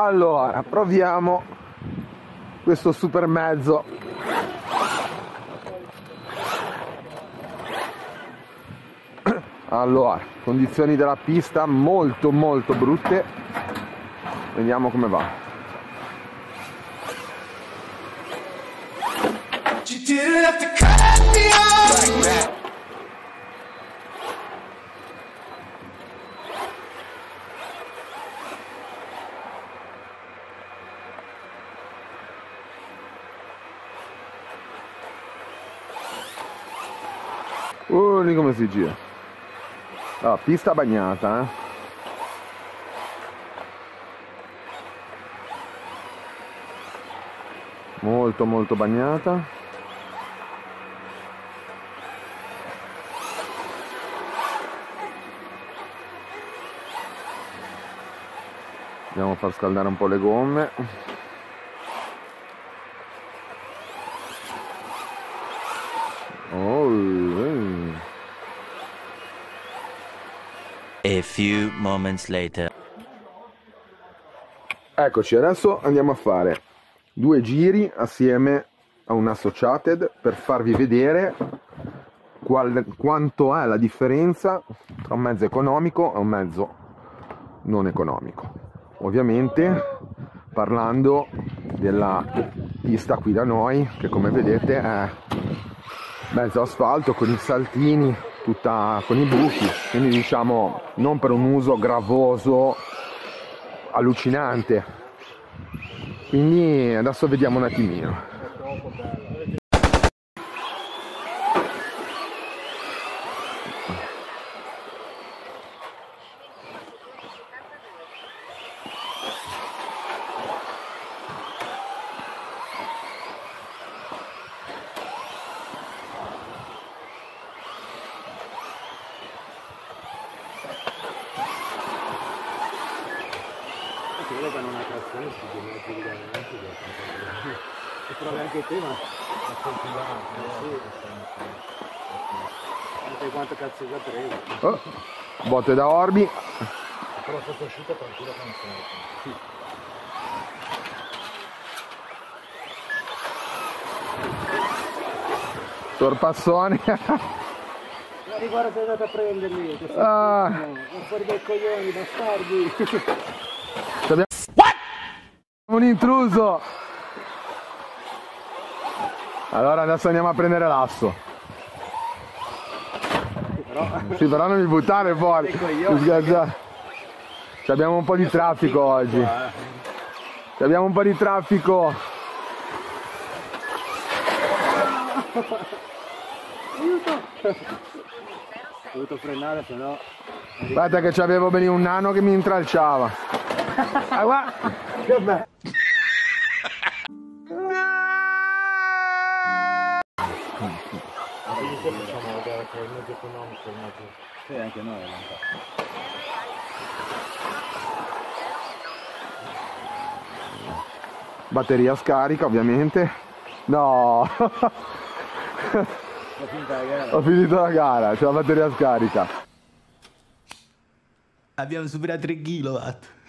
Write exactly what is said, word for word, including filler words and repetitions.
Allora, proviamo questo super mezzo. Allora, condizioni della pista molto molto brutte. Vediamo come va. Uh, lì come si gira. Allora, pista bagnata, eh. Molto molto bagnata. Andiamo a far scaldare un po' le gomme. Oh, eh. A few moments later. Eccoci, adesso andiamo a fare due giri assieme a un Associated per farvi vedere qual, quanto è la differenza tra un mezzo economico e un mezzo non economico. Ovviamente parlando della pista qui da noi, che come vedete è mezzo asfalto con i saltini, tutta con i buchi, quindi diciamo non per un uso gravoso allucinante. Quindi adesso vediamo un attimino. Credo che non ha trazione su due metri di veramente e provi anche te, ma a coltivare, non sai quanto cazzo già preso. Oh, botte da Orbi. Però sotto uscita qualcuno canzone. Sì. Sorpassone. Ma guarda, sei andato a prenderli, che Ah. non fuori dai coglioni, bastardi. Abbiamo What? un intruso. Allora adesso andiamo a prendere l'asso. Però... Sì, però non mi buttare fuori. Ci abbiamo un po' di traffico oggi. Ci abbiamo un po' di traffico. Aiuto! Ho dovuto frenare, se no... Guarda che c'avevo bene un nano che mi intralciava. Ah, guarda. Che bello! Quindi questo facciamo vedere che è il mezzo economico, il mezzo... Sì, anche noi. Batteria scarica ovviamente. No. Ho finito la gara. Ho finito la gara, c'è la batteria scarica. Abbiamo superato tre chilowatt.